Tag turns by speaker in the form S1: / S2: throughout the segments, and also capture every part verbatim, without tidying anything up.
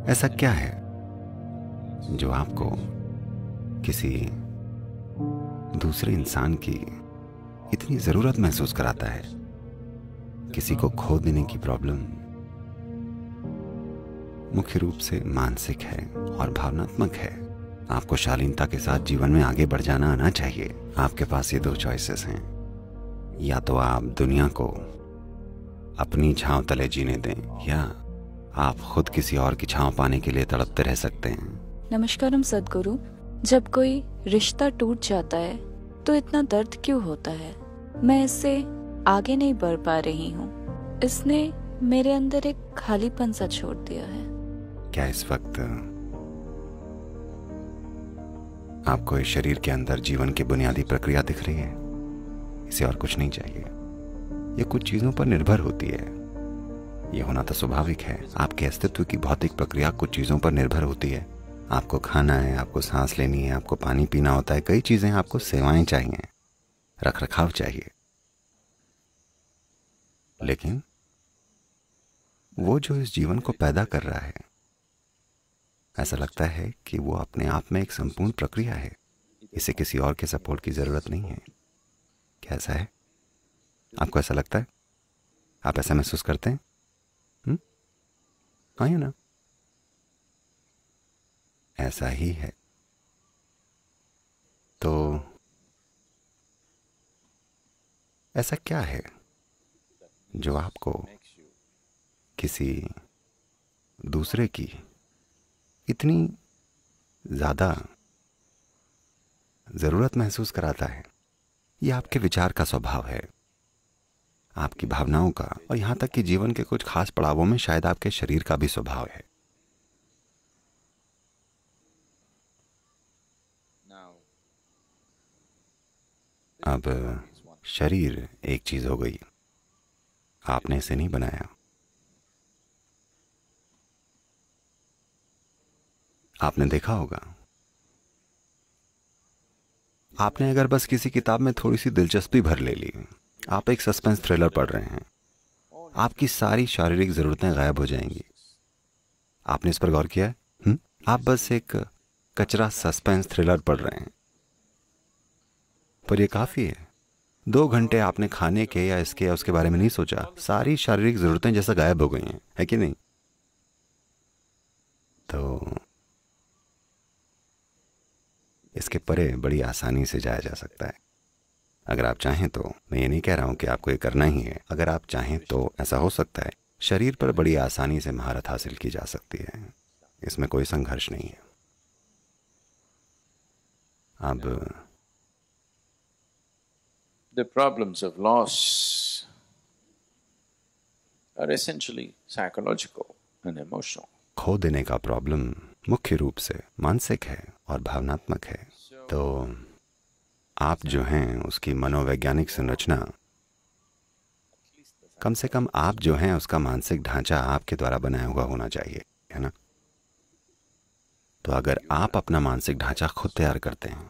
S1: ऐसा क्या है जो आपको किसी दूसरे इंसान की इतनी जरूरत महसूस कराता है? किसी को खो देने की प्रॉब्लम मुख्य रूप से मानसिक है और भावनात्मक है। आपको शालीनता के साथ जीवन में आगे बढ़ जाना आना चाहिए। आपके पास ये दो चॉइसेस हैं, या तो आप दुनिया को अपनी छांव तले जीने दें, या आप खुद किसी और की छांव पाने के लिए तड़पते रह सकते हैं।
S2: नमस्कारम सदगुरु। जब कोई रिश्ता टूट जाता है तो इतना दर्द क्यों होता है? मैं इससे आगे नहीं बढ़ पा रही हूँ। इसने मेरे अंदर एक खालीपन सा छोड़ दिया है।
S1: क्या इस वक्त आपको इस शरीर के अंदर जीवन की बुनियादी प्रक्रिया दिख रही है? इसे और कुछ नहीं चाहिए। ये कुछ चीजों पर निर्भर होती है। ये होना तो स्वाभाविक है। आपके अस्तित्व की भौतिक प्रक्रिया कुछ चीजों पर निर्भर होती है। आपको खाना है, आपको सांस लेनी है, आपको पानी पीना होता है, कई चीजें, आपको सेवाएं चाहिए, रख रखाव चाहिए। लेकिन वो जो इस जीवन को पैदा कर रहा है, ऐसा लगता है कि वो अपने आप में एक संपूर्ण प्रक्रिया है। इसे किसी और के सपोर्ट की जरूरत नहीं है। क्या ऐसा है? आपको ऐसा लगता है? आप ऐसा महसूस करते हैं? हम्म? हाँ या ना? ऐसा ही है। तो ऐसा क्या है जो आपको किसी दूसरे की इतनी ज्यादा जरूरत महसूस कराता है? यह आपके विचार का स्वभाव है, आपकी भावनाओं का, और यहां तक कि जीवन के कुछ खास पड़ावों में शायद आपके शरीर का भी स्वभाव है। अब शरीर एक चीज हो गई, आपने इसे नहीं बनाया। आपने देखा होगा, आपने अगर बस किसी किताब में थोड़ी सी दिलचस्पी भर ले ली, आप एक सस्पेंस थ्रिलर पढ़ रहे हैं, आपकी सारी शारीरिक जरूरतें गायब हो जाएंगी। आपने इस पर गौर किया है? हुँ? आप बस एक कचरा सस्पेंस थ्रिलर पढ़ रहे हैं, पर यह काफी है। दो घंटे आपने खाने के या इसके या उसके बारे में नहीं सोचा, सारी शारीरिक जरूरतें जैसा गायब हो गई हैं, है कि नहीं? तो इसके परे बड़ी आसानी से जाया जा सकता है, अगर आप चाहें तो। मैं ये नहीं कह रहा हूं कि आपको ये करना ही है। अगर आप चाहें तो ऐसा हो सकता है। शरीर पर बड़ी आसानी से महारत हासिल की जा सकती है, इसमें कोई संघर्ष नहीं है। अब
S3: The problems of loss are essentially psychological and emotional.
S1: खो देने का प्रॉब्लम मुख्य रूप से मानसिक है और भावनात्मक है। तो आप जो हैं उसकी मनोवैज्ञानिक संरचना, कम से कम आप जो हैं उसका मानसिक ढांचा आपके द्वारा बनाया हुआ होना चाहिए, है ना? तो अगर आप अपना मानसिक ढांचा खुद तैयार करते हैं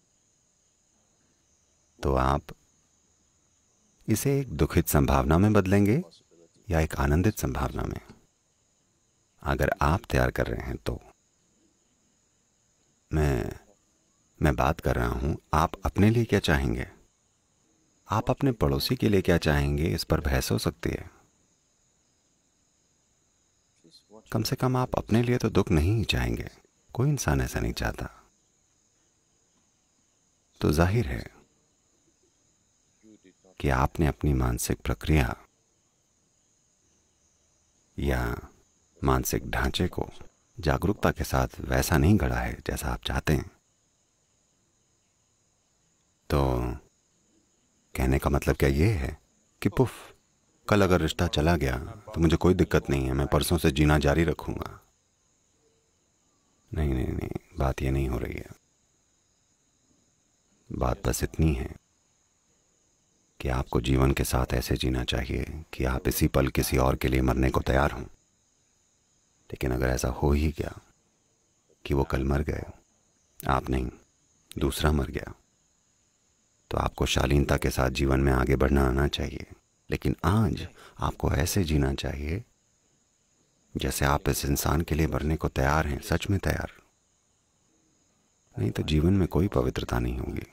S1: तो आप इसे एक दुखित संभावना में बदलेंगे या एक आनंदित संभावना में। अगर आप तैयार कर रहे हैं तो मैं मैं बात कर रहा हूं, आप अपने लिए क्या चाहेंगे, आप अपने पड़ोसी के लिए क्या चाहेंगे, इस पर बहस हो सकती है। कम से कम आप अपने लिए तो दुख नहीं चाहेंगे। कोई इंसान ऐसा नहीं चाहता। तो जाहिर है कि आपने अपनी मानसिक प्रक्रिया या मानसिक ढांचे को जागरूकता के साथ वैसा नहीं गढ़ा है जैसा आप चाहते हैं। तो कहने का मतलब क्या ये है कि पुफ, कल अगर रिश्ता चला गया तो मुझे कोई दिक्कत नहीं है, मैं परसों से जीना जारी रखूंगा? नहीं नहीं नहीं, बात ये नहीं हो रही है। बात बस इतनी है कि आपको जीवन के साथ ऐसे जीना चाहिए कि आप इसी पल किसी और के लिए मरने को तैयार हों। लेकिन अगर ऐसा हो ही गया कि वो कल मर गए, आप नहीं, दूसरा मर गया, तो आपको शालीनता के साथ जीवन में आगे बढ़ना आना चाहिए। लेकिन आज आपको ऐसे जीना चाहिए जैसे आप इस इंसान के लिए मरने को तैयार हैं, सच में तैयार, नहीं तो जीवन में कोई पवित्रता नहीं होगी।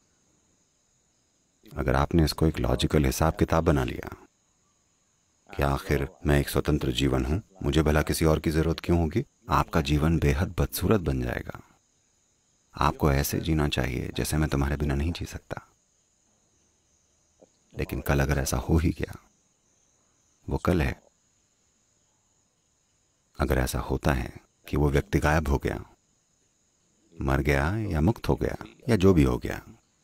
S1: अगर आपने इसको एक लॉजिकल हिसाब किताब बना लिया कि आखिर मैं एक स्वतंत्र जीवन हूं, मुझे भला किसी और की जरूरत क्यों होगी, आपका जीवन बेहद बदसूरत बन जाएगा। आपको ऐसे जीना चाहिए जैसे मैं तुम्हारे बिना नहीं जी सकता। लेकिन कल अगर ऐसा हो ही गया, वो कल है। अगर ऐसा होता है कि वो व्यक्ति गायब हो गया, मर गया या मुक्त हो गया या जो भी हो गया,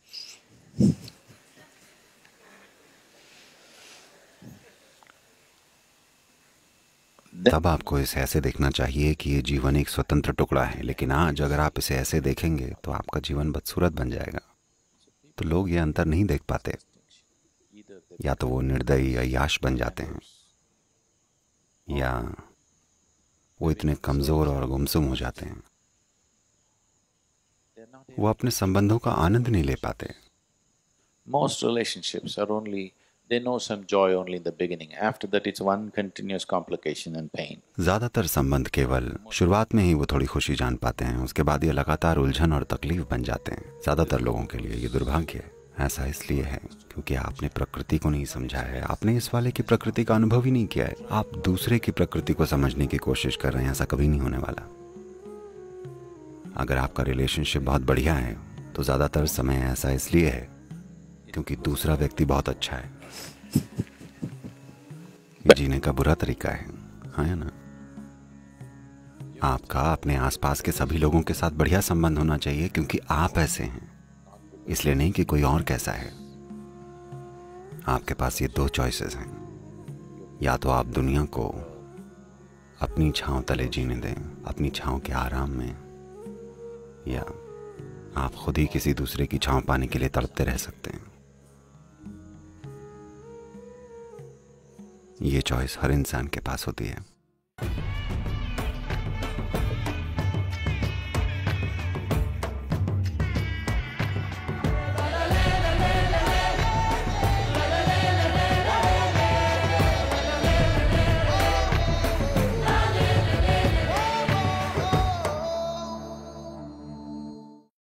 S1: तब आपको इसे ऐसे देखना चाहिए कि ये जीवन एक स्वतंत्र टुकड़ा है। लेकिन आज अगर आप इसे ऐसे देखेंगे तो आपका जीवन बदसूरत बन जाएगा। तो लोग ये अंतर नहीं देख पाते, या तो वो निर्दयी या याश बन जाते हैं, या वो इतने कमजोर और गुमसुम हो जाते हैं, वो अपने संबंधों का आनंद नहीं ले पाते।
S3: Most relationships are only, they know some joy only in the beginning. After that it's one continuous complication and pain.
S1: ज्यादातर संबंध केवल शुरुआत में ही वो थोड़ी खुशी जान पाते हैं, उसके बाद ये लगातार उलझन और तकलीफ बन जाते हैं। ज्यादातर लोगों के लिए ये दुर्भाग्य है। ऐसा इसलिए है क्योंकि आपने प्रकृति को नहीं समझा है, आपने इस वाले की प्रकृति का अनुभव ही नहीं किया है। आप दूसरे की प्रकृति को समझने की कोशिश कर रहे हैं, ऐसा कभी नहीं होने वाला। अगर आपका रिलेशनशिप बहुत बढ़िया है तो ज्यादातर समय ऐसा इसलिए है क्योंकि दूसरा व्यक्ति बहुत अच्छा है। जीने का बुरा तरीका है, हाँ या ना? आपका अपने आसपास के सभी लोगों के साथ बढ़िया संबंध होना चाहिए क्योंकि आप ऐसे हैं, इसलिए नहीं कि कोई और कैसा है। आपके पास ये दो चॉइसेस हैं, या तो आप दुनिया को अपनी छांव तले जीने दें, अपनी छांव के आराम में, या आप खुद ही किसी दूसरे की छांव पाने के लिए तड़पते रह सकते हैं। ये चॉइस हर इंसान के पास होती है।